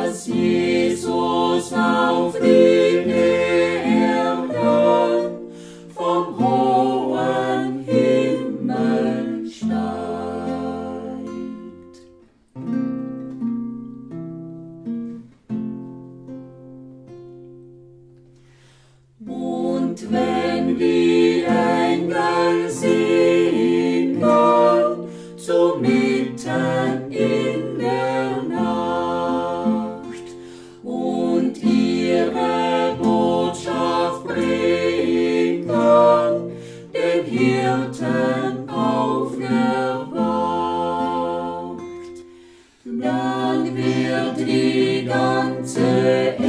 dass Jesus auf die Erde vom hohen Himmel steigt. Und wenn die Engel singen zu mitten in der Nacht und ihre Botschaft bringen, den Hirten aufgewacht, dann wird die ganze